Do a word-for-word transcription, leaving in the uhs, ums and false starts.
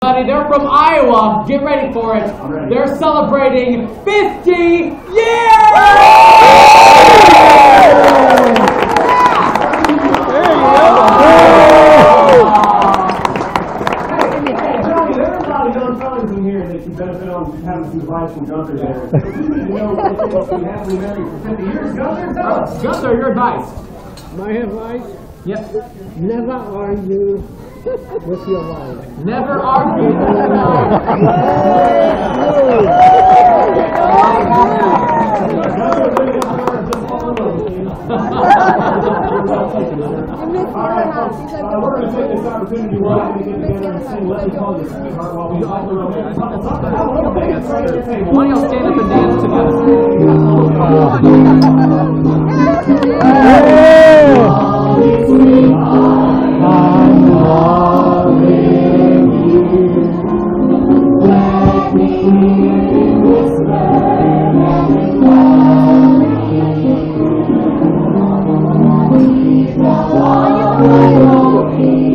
They're from Iowa. Get ready for it. They're celebrating fifty years! There you go. There's a lot of young fellas in here that can benefit on having some advice from Gunter there. You know, we have been married for fifty years. Gunter, tell us. Gunter, your advice. My advice? Yep. Never argue with your wife. Never argue with your wife. Alright, folks, uh, we're going to take this opportunity while we get together and sing Let Me Call You Sweetheart while we all the romantic couples up and have a little dance right at the table. Why don't y'all stand up and dance together? Hey!